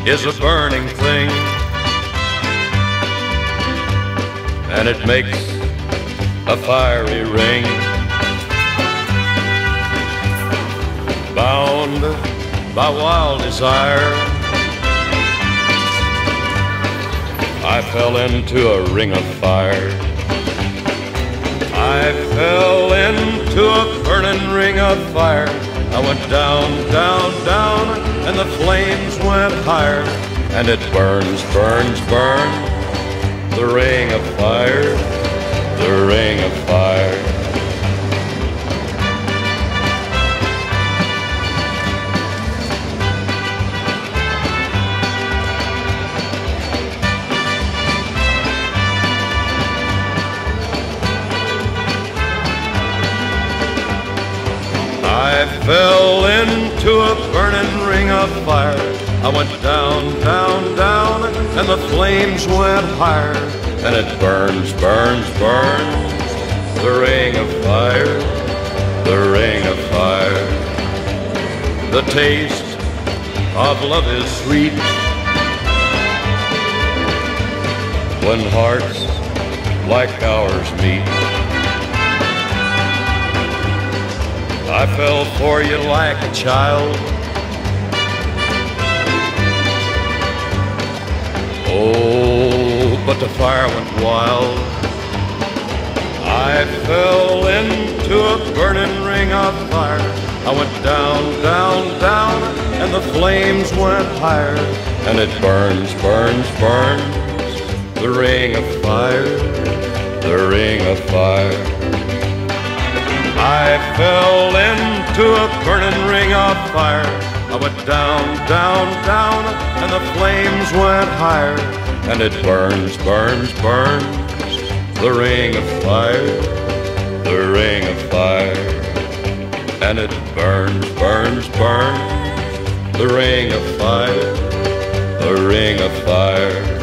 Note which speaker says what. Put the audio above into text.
Speaker 1: is a burning thing, and it makes a fiery ring. Bound by wild desire, I fell into a ring of fire. I fell into a burning ring of fire. I went down, down, down, and the flames went higher. And it burns, burns, burns, the ring of fire, the ring of fire. I fell into a burning ring of fire. I went down, down, down, and the flames went higher. And it burns, burns, burns, the ring of fire, the ring of fire. The taste of love is sweet when hearts like ours meet. I fell for you like a child. Oh, but the fire went wild. I fell into a burning ring of fire. I went down, down, down, and the flames went higher. And it burns, burns, burns, the ring of fire, the ring of fire. I fell into a burning ring of fire. I went down, down, down, and the flames went higher. And it burns, burns, burns, the ring of fire, the ring of fire. And it burns, burns, burns, the ring of fire, the ring of fire.